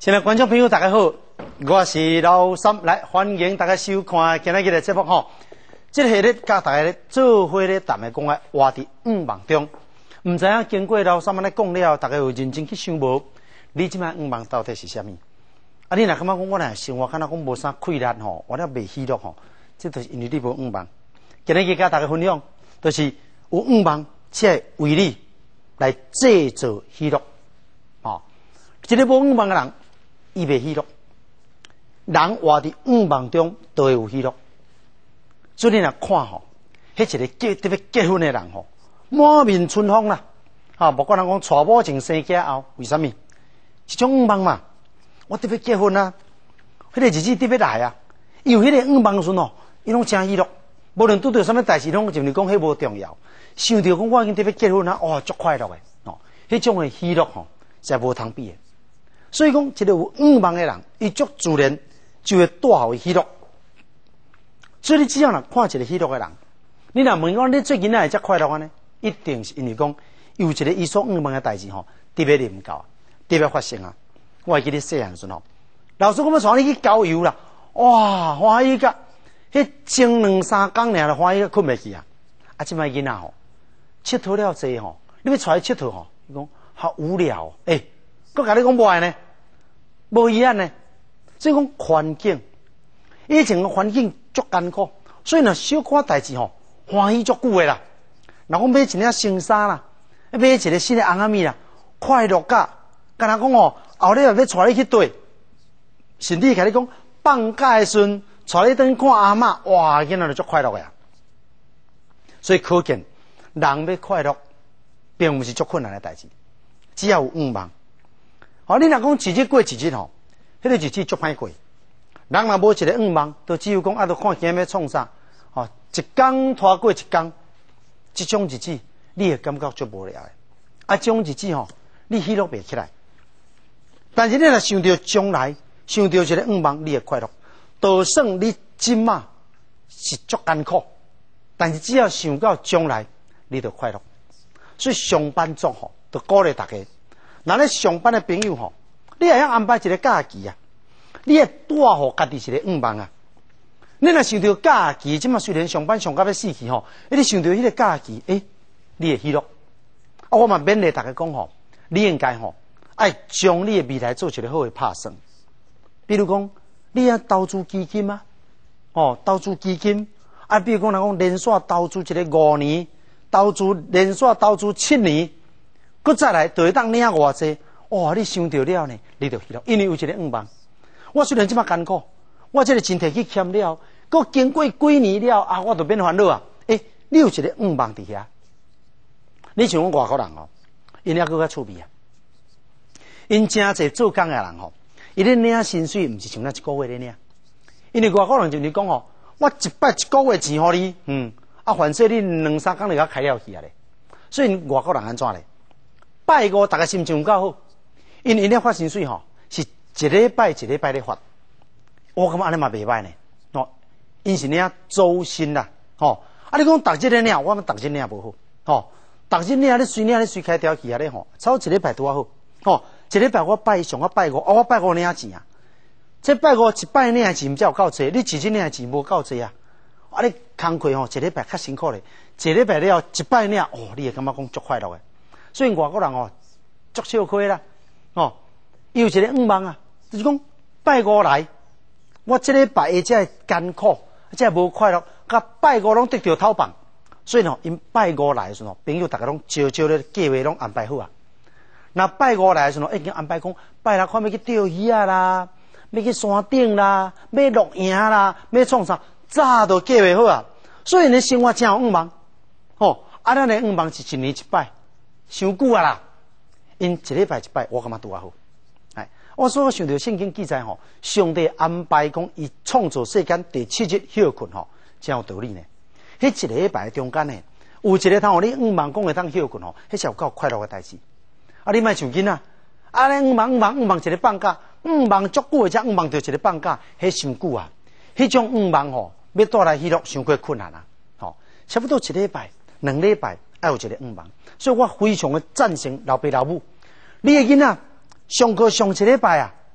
亲爱的观众朋友，大家好，我是老三，来欢迎大家收看今日的节目吼。这个系咧，甲大家咧做伙咧谈的讲的活伫五梦中，唔知影经过老三咧讲了，大家有认真去想无？你即摆五梦到底是啥物？啊，你若感觉讲我若生活敢若讲无啥快乐吼，我了未喜乐吼，这就是因为你无五梦。今日甲大家分享，就是有五梦，才会为你来制造喜乐。哦，一个无五梦的人，伊未喜乐。人活伫五梦中都会有喜乐。所以你若看吼，迄一个特别结婚的人吼，满面春风啦，啊，无管人讲娶某前生囝后，为什么？一种五梦嘛，我特别结婚啊，迄个日子特别来啊，有迄个五梦时哦，伊拢真喜乐，无论拄到什么代志，拢就是讲迄无重要，想到讲我已经特别结婚啊，哦，足快乐的哦，迄种的喜乐吼，是无通比的。所以讲，一个有五梦的人，伊足自然就会带互伊喜乐。所以你只要若看一个喜乐的人，你若问讲你最近哪会遮快乐呢？一定是因为讲有一个伊所五梦的代志吼，特别临到，特别发生啊！我会记得细汉时吼，老师讲要带你去郊游啦，哇，欢喜甲，迄前2、3工尔就欢喜甲困袂去啊！啊，即摆囡仔吼，佚佗了济吼，你要带伊佚佗吼，伊讲好无聊，佮甲你讲无爱呢，无遗憾呢，所以讲环境，以前个环境足艰苦，所以若小可代志吼，欢喜足久的啦。若讲买一领新衫啦，买一个新的红仔米啦，快乐甲，敢若讲哦，后日要带你去对，甚至甲你讲放假的时阵，带你转看阿嬷，哇，囡仔就足快乐的呀。所以可见，人要快乐，并不是足困难的代志，只要有五梦。哦，你若讲一日过一日吼，迄个日子足歹过。人若无一个五梦，都只有讲啊，都看今日要创啥，哦，一天拖过一天，这种日子你会感觉足无聊的。啊，这种日子吼，你喜乐袂起来。但是你若想到将来，想到一个五梦，你会快乐。就算你今嘛是足艰苦，但是只要想到将来，你就快乐。所以上班族吼，就鼓励大家。那咧上班的朋友吼，你也要安排一个假期啊！你会带互家己一个五梦啊！你若想到假期，即马虽然上班上到要死去吼，你想到迄个假期，你会喜乐。啊，我嘛勉励大家讲吼，你应该吼爱将你的未来做一个好的打算。比如讲，你啊投资基金啊，投资基金啊，比如讲连续投资一个5年，连续投资7年。佮再来，就会当领偌济，哇！你想到了呢，你就喜乐，因为有一个五梦。我虽然这么艰苦，我这个身体去欠了，佮经过几年了啊，我就免烦恼啊。你有一个五梦伫遐，你像外国人哦，因还佮较趣味啊。因真侪做工的人吼，伊咧领薪水，毋是像咱一个月咧领，因为外国人就是讲吼，我一摆一个月钱互你，反正你2、3工就甲开了去啊咧。所以外国人安怎咧？拜五大家心情够好，因为咧发薪水吼，是一礼拜咧发，我感觉安尼嘛袂歹呢。因是领周薪啦，啊你讲逐日咧领，我们逐日领无好，逐日领你随开条去啊咧吼，超一礼拜拄啊好，一礼拜我拜上我拜五，我拜五领钱啊，这拜五一摆领钱才有够济，你一日领钱无够济啊，啊你工课吼一礼拜较辛苦咧，一礼拜了一摆领，你会感觉讲足快乐诶。所以外国人足笑亏啦，伊有一个五梦啊，就是讲拜五来，我这礼拜才艰苦，才无快乐，甲拜五拢得到头棒，所以因拜五来的时候，朋友大家拢招咧计划拢安排好啊。那拜五来的时候，已经安排讲拜六看要去钓鱼啊啦，要去山顶啦，要露营啦，要创啥，早都计划好啊。所以你生活真有五梦，咱的五梦是1年1摆。伤久啊啦，因一礼拜一摆，我感觉拄啊好。我所想到圣经记载吼，上帝安排讲伊创造世间第7日休困吼，真有道理呢。迄一礼拜中间呢，有一个通互你五梦讲会当休困吼，迄是有够快乐的代志。啊，你莫像囡仔，你五梦一个放假，五梦足久的才五梦就一个放假，迄伤久啊。迄种五梦吼，要带来喜乐，伤过困难啊。差不多一礼拜、2礼拜。要有一个五梦，所以我非常的赞成老爸老母。你的囡仔上课上一礼拜啊，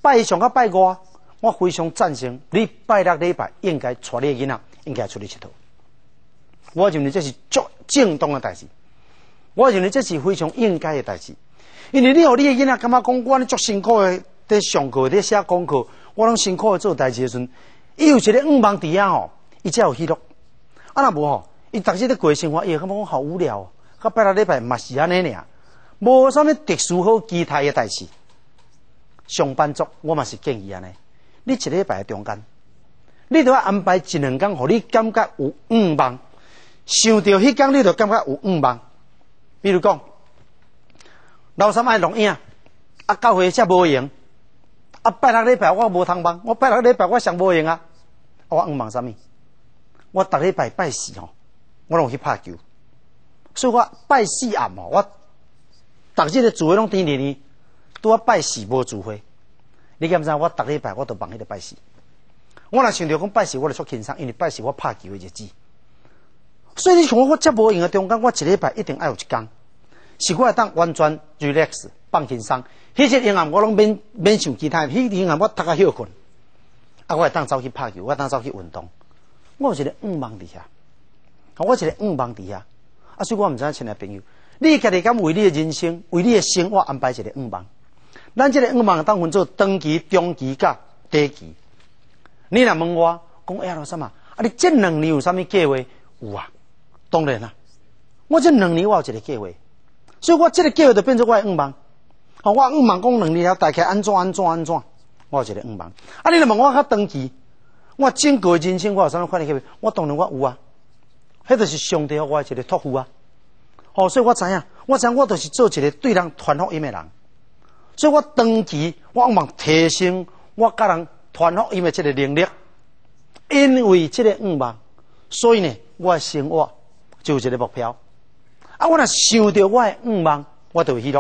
拜上甲拜五，我非常赞成你拜六礼拜应该带你的囡仔应该出去佚佗。我认为这是足正当的代志，我认为这是非常应该的代志。因为你互你的囡仔感觉讲，我咧足辛苦的在上课、在写功课，我拢辛苦的做代志的时阵，伊有一个愿望伫遐吼，伊才有喜乐。啊，若无吼，伊逐日咧过生活，伊会感觉讲好无聊哦。到拜六礼拜嘛是安尼尔，无啥物特殊好期待的代志。上班族我嘛是建议安尼，你一礼拜中间，你都要安排一两天，互你感觉有愿望。想到迄天，你就感觉有愿望。比如讲，老三爱录影，啊，教会则无闲，啊，拜六礼拜我无通忙，我拜六礼拜我上无闲啊。我愿望啥物？我逐礼拜拜四吼，我拢去拍球，所以我拜四暗吼，我逐日的聚会拢甜甜的，拄啊拜四无聚会。你敢知？我逐礼拜我都忙迄个拜四。我若想到讲拜四，我就出轻松，因为拜四我拍球的日子。所以你像我遮无闲的中间，我一礼拜一定要有一天，是我会当完全 relax 放轻松。迄个阴暗我拢免想其他，迄个阴暗我读啊休困，啊我会当走去拍球，我会当走去运动。我有一个愿望伫遐，我一个愿望伫遐，啊所以我毋知影亲爱朋友，你家己敢为你的人生、为你的生活安排一个愿望？咱这个愿望当分做长期、中期、甲短期。你若问我讲，哎呀老三啊，你这2年有啥物计划？有啊。当然啦，我这2年我有一个计划，所以我这个计划就变成我的愿望。我愿望讲2年了，大概安怎，我有一个愿望。啊，你若问我较长期，我整个人生我有啥物款的计划？我当然我有啊，迄就是上帝给我一个托付啊。所以我知影，我就是做一个对人传福音的人。所以我长期我愿望提升我甲人传福音的这个能力，因为这个愿望，所以呢，我的生活就有一个目标。啊，我若想到我的愿望，我就会喜乐。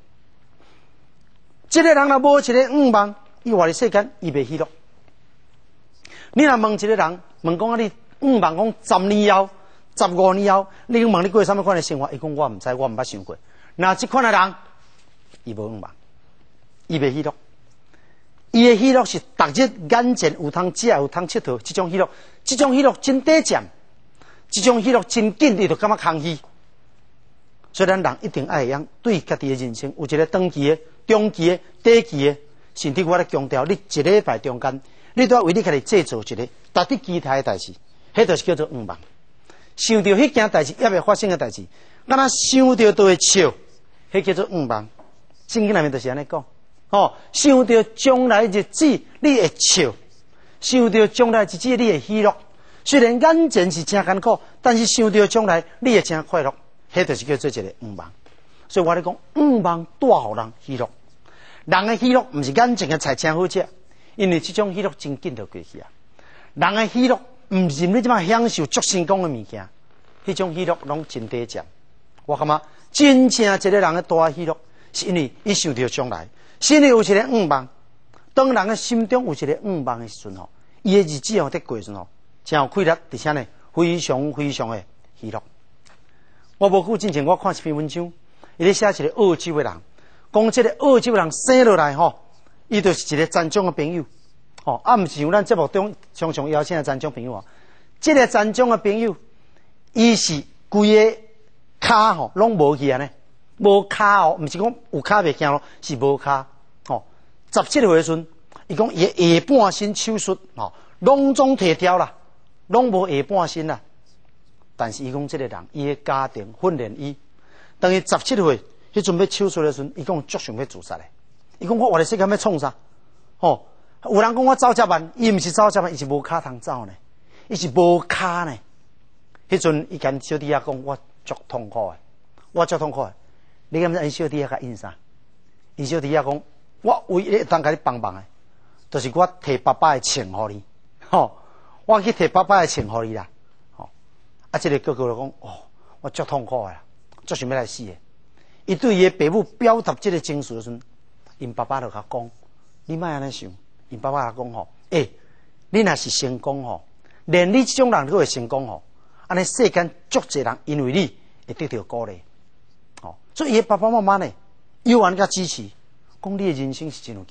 这个人若无一个愿望，伊活伫世间，伊袂喜乐。你若问一个人，问讲你愿望讲10年后、15年后，你问你过啥物款的生活？伊讲我毋知，我毋捌想过。那这款的人，伊无愿望，伊袂喜乐。伊的喜乐是逐日眼前有通食、有通佚佗，这种喜乐，这种喜乐真短暂。这种喜乐真紧，你就感觉空虚。所以咱人一定爱会样对家己的人生有一个长期的、中期的、短期的，甚至我咧强调，你一礼拜中间，你都要为你家己制造一个值得期待的代志，迄就是叫做愿望。想到迄件代志也未发生的代志，敢若想到都会笑，迄叫做愿望。圣经内面就是安尼讲，想到将来日子你会笑，想到将来日子你会喜乐。虽然眼前是真艰苦，但是想到将来你会真快乐，迄就是叫做一个愿望。所以我咧讲，愿望带互人喜乐。人的喜乐毋是眼前的菜真好食，因为这种喜乐真紧就过去啊。人的喜乐毋是你即摆享受足成功的物件，迄种喜乐拢真短暂。我感觉真正一个人的大喜乐，是因为伊想到将来，心里有一个愿望。当人的心中有一个愿望的时阵吼，伊的日子在过时吼。真有快乐，而且呢，非常的喜乐。我无久之前我看一篇文章，伊咧写一个澳洲的人，讲这个澳洲人生落来吼，伊就是一个残障的朋友，毋是像咱节目中常常邀请的残障朋友啊。这个残障的朋友，伊是规个骹吼拢无去安尼，无骹毋是讲有骹袂行咯，是无骹。17岁的时阵，伊讲伊下半身手术拢总摕掉啦。拢无下半身啦，但是伊讲这个人，伊的家庭训练伊，当伊17岁，迄阵要手术的时阵，伊讲足想要自杀的。伊讲我活伫世间要创啥？有人讲我走遮慢，伊毋是走遮慢，伊是无骹通走呢，伊是无骹呢。迄阵伊跟小弟仔讲，我足痛苦的，我足痛苦的。你敢知因小弟仔甲因啥？因小弟仔讲，我唯一会当甲你帮忙的，就是我摕爸爸的钱互你，我去摕爸爸的钱互你啦，这个哥哥就讲，我足痛苦啦，足想要来死的。伊对伊的爸母表达这个情绪的时阵，因爸爸就甲讲，你莫安尼想。因爸爸讲你若是成功连你这种人都会成功安尼世间足侪人因为你会得到鼓励。所以伊的爸爸妈妈呢，有安甲支持，讲你的人生是真有价值。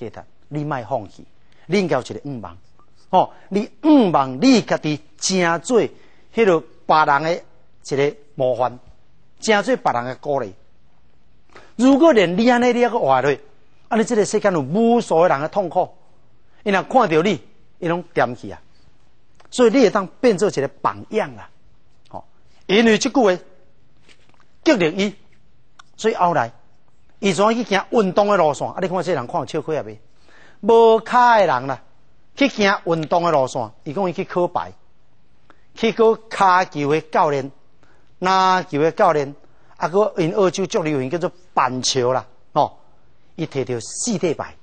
你莫放弃，你应该有一个愿望。哦，你愿望你家己成做迄个别人的一个模范，成做别人的鼓励。如果连你安尼你还阁活落，安尼这个世界有无数的人的痛苦，伊若看到你，伊拢掂去啊。所以你会当变做一个榜样啦。哦，因为这句话激励伊，所以后来伊怎去行运动的路线？啊，你看这人看有笑亏啊未？无脚的人啦，去行运动的路线，伊讲伊去考牌，去考骹球的教练、篮球的教练，啊，个因澳洲足流行叫做板球啦，哦，伊摕到4块牌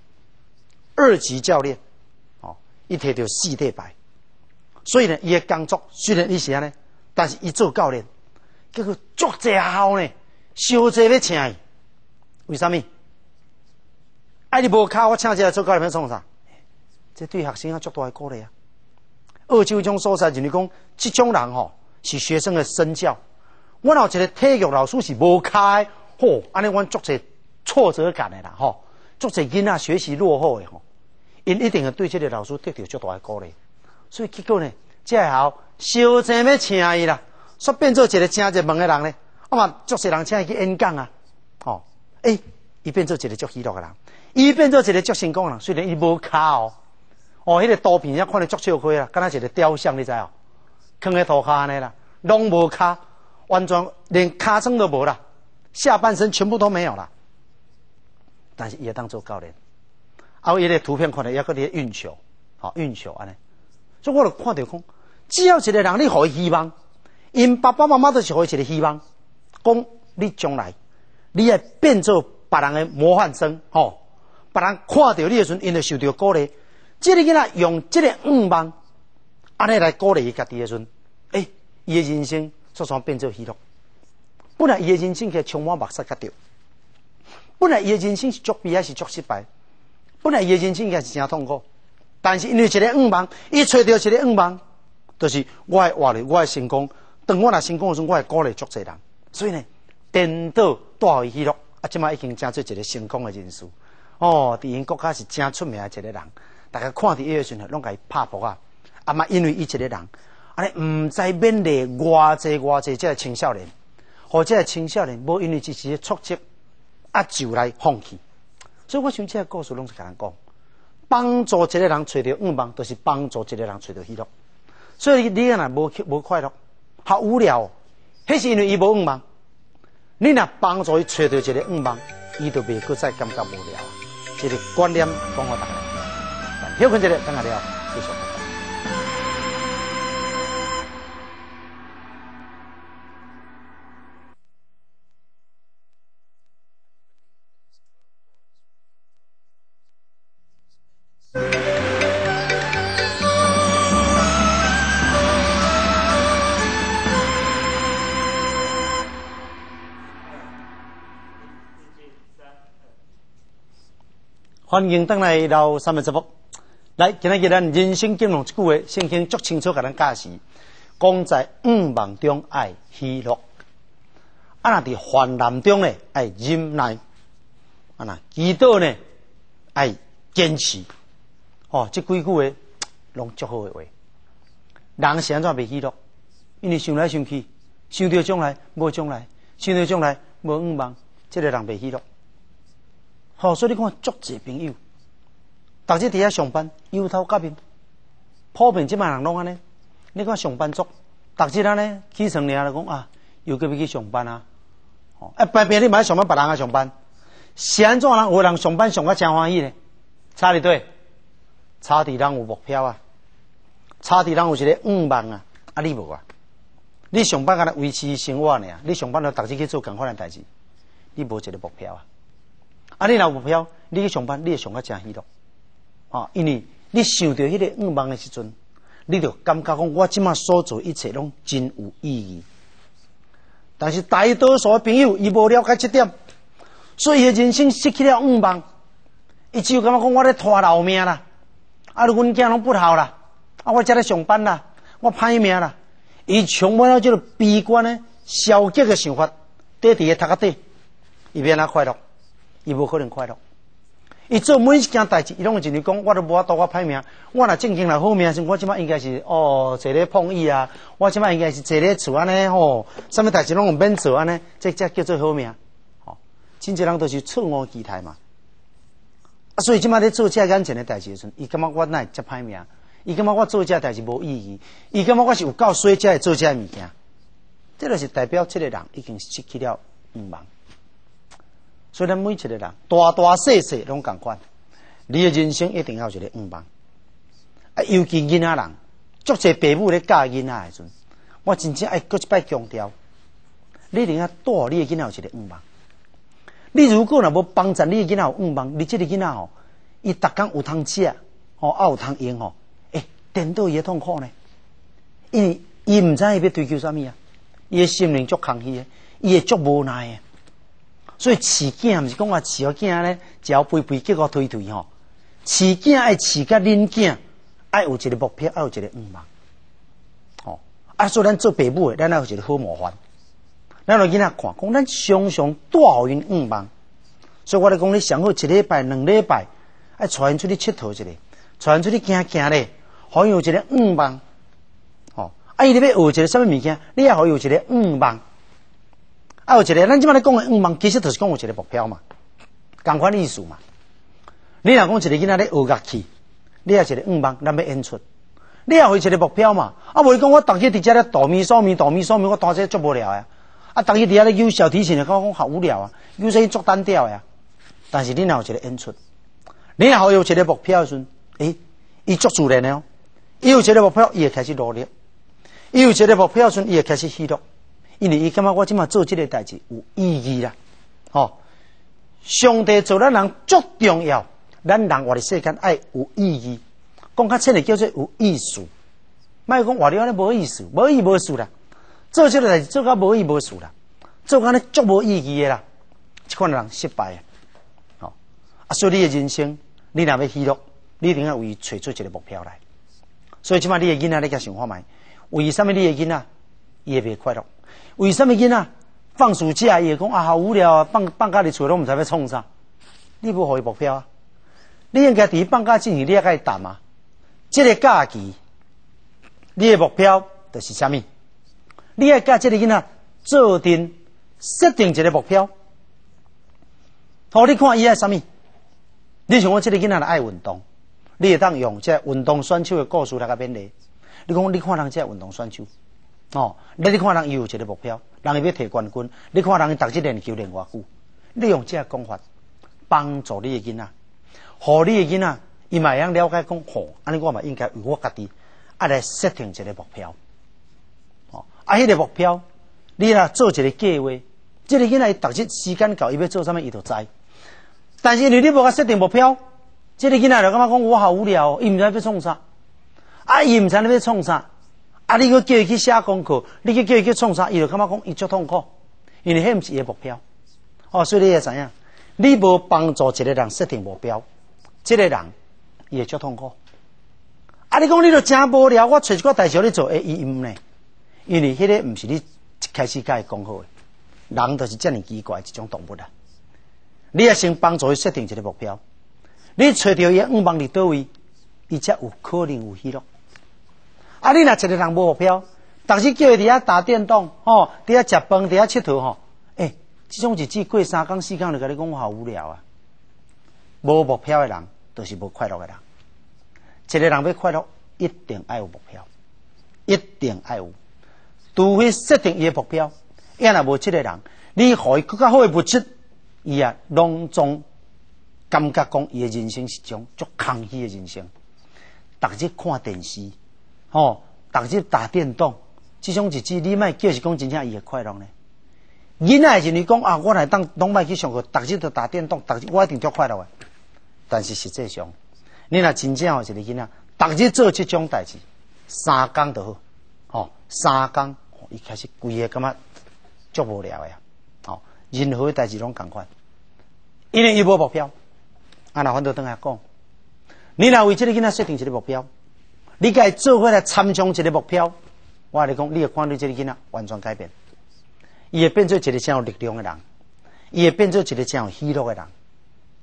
，2级教练，哦，伊摕到4块牌。所以呢，伊的工作虽然伊是安尼，但是伊做教练，结果足济校呢，烧济要请伊。为什么？你无卡，我请一个做教练要创啥？这对学生啊足大的鼓励啊！澳洲这种所在，就是讲，这种人吼是学生的身教。我有一个体育老师是无卡的，吼，安尼阮足济挫折感的啦，吼，足济囡仔学习落后的吼，因一定会对这个老师得到足大的鼓励。所以结果呢，这个校烧钱要请伊啦，煞变做一个真热门的人呢。啊嘛，足侪人请伊去演讲啊，哦，伊变做一个足喜乐的人，伊变做一个足成功的人。虽然伊无骹哦，迄个图片也看得足笑亏啦，敢若一个雕像，你知哦？放在涂骹安尼啦，拢无骹，完全连骹撑都无啦，下半身全部都没有啦。但是伊会当做教练，伊个图片看得也搁伫运球，运球安尼。所以我就看到讲，只要一个人你给伊希望，因爸爸妈妈都是给伊一个希望，讲你将来你会变做别人的模范生，别人看到你的时候，因会受到鼓励。这个囡仔用这个愿望，安尼来鼓励伊家己的时候，伊的人生逐渐变做喜乐。本来伊的人生其实充满目屎甲掉，本来伊的人生是足悲哀，是足失败，本来伊的人生其实是真痛苦。但是因为一个愿望，伊找到一个愿望，就是我会活咧，我会成功。当我若成功的时候，我会鼓励足侪人。所以呢，颠倒带互伊喜乐，即摆已经成做一个成功的人士。伫因国家是真出名的一个人，大家看到伊的时候，拢甲伊拍扑啊。嘛，因为伊一个人，安尼唔知勉励偌济这个青少年，或者青少年无因为一时挫折就来放弃。所以我想这个故事拢是甲人讲。帮助一个人找到愿望，就是帮助一个人找到喜乐。所以你若无快乐，好无聊，迄是因为伊无愿望。你若帮助伊找到一个愿望，伊就袂搁再感觉无聊。这个观念讲互大家。休困一下，等下了，继续。欢迎登来到3分直播。来，今日咱人生经历这句话，圣经足清楚甲咱教示，讲在愿望中爱喜乐，若伫患难中呢爱忍耐，若祈祷呢爱坚持。这几句话拢足好的话。人是安怎袂喜乐？因为想来想去，想到将来无将来，想到将来无愿望，这个人袂喜乐。所以你看，足济朋友，逐日伫遐上班，忧头甲面，普遍即摆人拢安尼。你看上班族，逐日安尼起床了就讲又要去上班啊！偏偏你买上班，别人啊上班，是安怎人有人上班上甲真欢喜呢？差伫对，差伫人有目标啊，差伫人有一个愿望啊，你无啊？你上班敢若维持生活尔，你上班就逐日去做共款的代志，你无一个目标啊！你若有目标，你去上班，你会上甲真喜乐。因为你想到迄个愿望的时阵，你就感觉讲，我即马所做一切拢真有意义。但是大多数的朋友，伊无了解这点，所以伊的人生失去了愿望，伊只有感觉讲，我咧拖老命啦，阮囝拢不好啦，我才咧上班啦，我歹命啦。伊充满了这个悲观的、消极的想法，伫个头壳底，伊变哪快乐？伊无可能快乐。 伊做每一件代志，伊拢会认为讲，我都无法度我歹命。我若正经来好命，我即摆应该是坐咧碰椅啊，我即摆应该是坐咧厝安尼吼，啥物代志拢免做安尼，这叫做好命。吼，真侪人都是错误期待嘛。啊，所以即摆咧做遮眼前的代志时阵，伊感觉我哪会遮歹命？伊感觉我做遮代志无意义，伊感觉我是有够衰才会做遮物件。这就是代表这个人已经失去了愿望。所以咱每一个人大大小小拢共款，你的人生一定要有一个愿望。啊，尤其囡仔人，足侪父母咧教囡仔的时阵，我真正爱搁一摆强调，你一定要带你的囡仔有一个愿望。你如果若无帮助你的囡仔有愿望，你这个囡仔吼，伊逐工有通食，吼，啊有通用吼，颠倒伊的痛苦呢？因为伊毋知伊要追求啥物啊，伊的心灵足空虚的，伊会足无奈的。所以饲囝毋是讲我饲好囝咧，只要肥肥结果推推吼。饲囝爱饲甲恁囝，爱有一个目标，爱有一个愿望。吼，啊，所以咱做父母的，咱要有一个好模范。咱来囡仔看，讲咱常常带互因愿望。所以我咧讲，你上好一礼拜、两礼拜，爱带因出去佚佗一下，带因出去行行咧，互因有一个愿望。吼，啊，伊咧要学一个啥物物件，你也互伊有一个愿望。啊，有一个，咱即摆咧讲的愿望，其实就是讲有一个目标嘛，同款意思嘛。你若讲一个囡仔咧学乐器，你也有一个愿望，咱要演出，你也有一个目标嘛。啊，无伊讲我逐日伫遮咧哆咪嗦咪哆咪嗦咪，我当这足无聊啊。啊，逐日伫遐咧游小提琴，讲好无聊啊，游声足单调呀。但是你若有一个演出，你若有一个目标的时阵，伊足自然的哦。伊有一个目标，伊会开始努力；伊有一个目标的时阵，伊会开始喜乐。因为伊感觉我即马做这个代志有意义啦，吼！上帝做咱人足重要，咱人活伫世间爱有意义，讲较深的叫做有意思。莫讲活了安尼无意思，无意无思啦，做这个代志做甲无意无思啦，做安尼足无意义的啦，这款人失败啊！吼！啊，所以你的人生，你若要喜乐，你一定要为伊找出一个目标来。所以即马你的囡仔你甲想看觅，为什么你的囡仔伊会袂快乐？为什么囡仔放暑假伊会讲啊好无聊啊，放假伫厝拢毋知要创啥？你无互伊目标啊？你应该伫放假之前你也甲伊谈啊。这个假期，你的目标就是啥物？你要甲这个囡仔做定设定一个目标，互你看伊爱啥物？你像我这个囡仔爱运动，你会当用这运动选手的故事来甲勉励。你讲你看人这运动选手。哦，你看人伊有一个目标，人伊要摕冠军，你看人伊逐日练球练偌久，你用这个讲法帮助你的囡仔，互你的囡仔伊嘛会晓了解讲，吼，安尼我嘛应该为我家己来设定一个目标。哦，啊，迄个目标，你若做一个计划，这个囡仔伊逐日时间到，伊要做啥物伊就知。但是因为你无甲设定目标，这个囡仔就感觉讲我好无聊，伊毋知要创啥，啊，伊毋知要创啥。啊！你去叫伊去写功课，你去叫伊去创啥，伊就感觉讲伊足痛苦，因为迄毋是伊的目标。哦，所以你会知影，你无帮助一个人设定目标，这个人伊会足痛苦。啊！你讲你著真无聊，我找一个代志你做，伊毋呢？因为迄个毋是你一开始甲伊讲好的，人就是遮尔奇怪一种动物啊。你要先帮助伊设定一个目标，你找到伊愿望伫倒位，伊才有可能有喜乐。啊！你若一个人无目标，逐日叫伊伫遐打电动，吼，伫遐食饭，伫遐佚佗，吼，这种日子过3天4天就甲你讲好无聊啊！无目标的人，就是无快乐的人。一个人要快乐，一定爱有目标，一定爱有。除非设定伊的目标，要若无这个人，你互伊更较好的物质，伊啊，拢总感觉讲伊的人生是种足空虚的人生。逐日看电视。哦，逐日打电动，这种日子你莫叫是讲真正伊会快乐呢？囡仔认为讲啊，我来当拢莫去上课，逐日都打电动，逐日我一定足快乐的。但是实际上，你若真正有一个囡仔，逐日做这种代志，3天就好。哦，3天，伊开始规个感觉足无聊的呀。哦，任何代志拢共款，因为伊无目标。啊，那反倒倒来讲，你若为这个囡仔设定一个目标。你甲伊做伙来参详一个目标，我跟你讲，你会看你这个囡仔完全改变，伊会变做一个真有力量的人，伊会变做一个真有喜乐的人。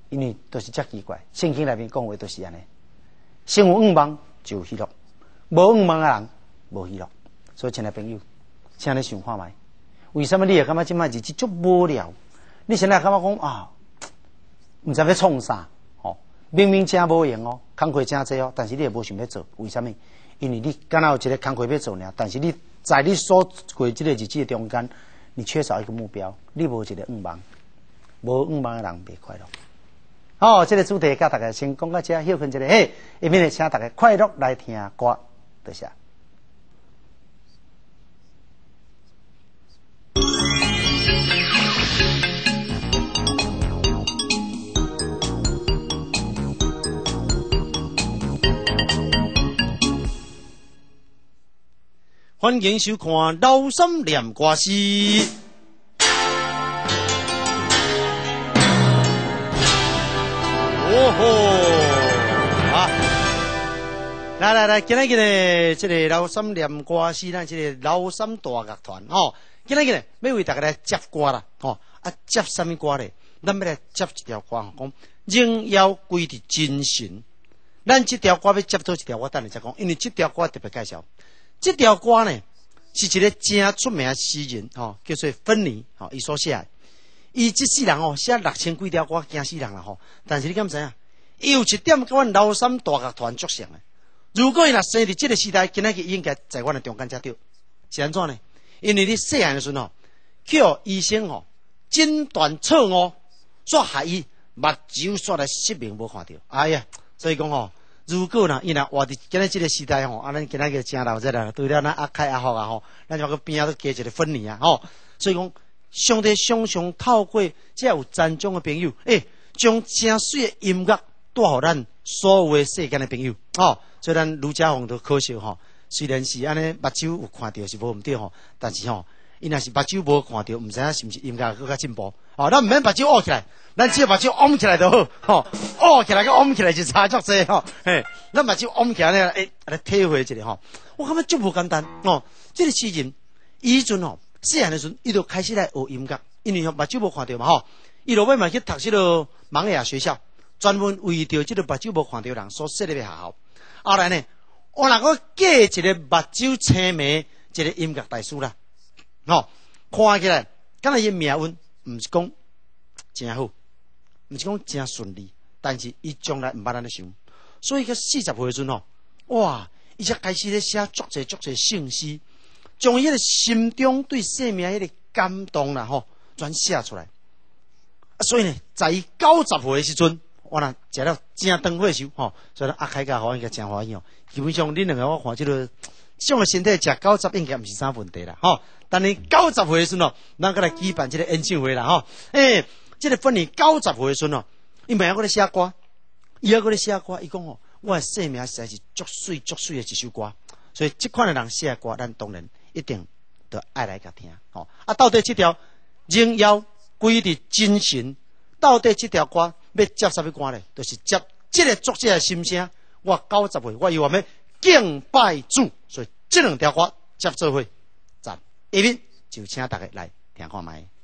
因为都是遮奇怪，圣经内面讲话都是安尼，心有愿望就有喜乐，无愿望的人无喜乐。所以，亲爱朋友，请你想看卖，为什么你会感觉即摆日子足无聊？你现在感觉讲啊，唔知要创啥？哦，明明真无用哦，工课真济哦，但是你也无想要做，为什么？因为你敢若有一个工课要做呢，但是你在你所过这个日子的中间，你缺少一个目标，你无一个愿望，无愿望的人袂快乐。好，这个主题甲大家先讲到这，休困一下，嘿，下面来请大家快乐来听歌，多谢。欢迎收看《老三念歌诗》。哦吼！啊，来，今仔日呢，这个老三念歌诗，咱这个老三大乐团哦，今仔日呢，要为大家来接歌啦，哦，接什么歌咧？咱要来接一条歌，讲荣耀归伫真神。咱这条歌要接到一条，我等下再讲，因为这条歌特别介绍。这条歌呢，是一个真出名的诗人，哦，叫做芬尼，哦，伊所写的。伊这世人哦，写6000几条歌，惊死人啦吼！但是你敢知影？伊有一点甲阮老三大乐团足像的。如果伊若生伫这个时代，今仔日应该在阮的中间才对。是安怎呢？因为你细汉的时候，去互医生哦诊断错误，煞害伊目睭煞来失明无看到。哎呀，所以讲哦。如果呢，伊若活伫今仔这个时代吼，咱今仔日真老实啦，对了，咱阿开阿福啊吼，咱就个边仔都加一个芬尼啊吼，所以讲，上帝常常透过这有赞奖的朋友，将真水的音乐带互咱所有的世间的朋友，吼，所以咱卢家宏都可惜吼，虽然是安尼目睭有看到是无毋对吼，但是吼，伊若是目睭无看到，毋知影是毋是音乐更加进步，吼，咱毋免目睭乌起来。咱只要目睭昂起来就好，吼，乌起来跟昂起来就差足济吼，嘿，咱目睭昂起来呢，来体会一下吼。我感觉足无简单哦。这个诗人，伊阵吼，细汉的时阵，伊就开始来学音乐，因为目睭无看到嘛吼，伊落尾嘛去读这个盲雅学校，专门为着这个目睭无看到人所设立的学校。后来呢，我那个嫁一个目睭青眉一个音乐大师啦，吼，看起来，敢若伊命运毋是讲真好。毋是讲真顺利，但是伊将来毋捌咱咧想，所以个40岁的时阵吼，哇，伊才开始咧写足侪圣诗，将伊个心中对生命迄个感动啦吼，全写出来。所以呢，在伊90岁的时阵，我若食了真长火寿吼，所以阿开甲好应该真欢喜哦。基本上恁两个我看即个这种身体食90应该毋是啥问题啦吼。但你90岁的时阵哦，咱个来举办即个演唱会啦吼，这个芬尼90岁的时阵哦，伊袂晓搁咧写歌，伊还搁咧写歌。伊讲哦，我的生命实在是足水的一首歌，所以这款的人写的歌，咱当然一定都爱来甲听。哦，到底这条荣耀归伫真神，到底这条歌要接什么歌呢？就是接这个作者的心声。我90岁，我以为要敬拜主，所以这两条歌接做伙，赞。下面就请大家来听看卖。